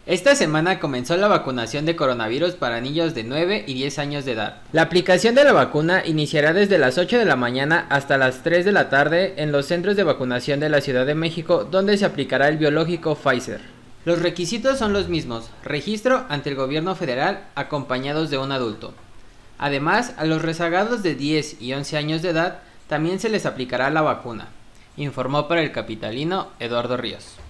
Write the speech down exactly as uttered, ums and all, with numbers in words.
Esta semana comenzó la vacunación de coronavirus para niños de nueve y diez años de edad. La aplicación de la vacuna iniciará desde las ocho de la mañana hasta las tres de la tarde en los centros de vacunación de la Ciudad de México, donde se aplicará el biológico Pfizer. Los requisitos son los mismos: registro ante el gobierno federal acompañados de un adulto. Además, a los rezagados de diez y once años de edad también se les aplicará la vacuna, informó para El Capitalino Eduardo Ríos.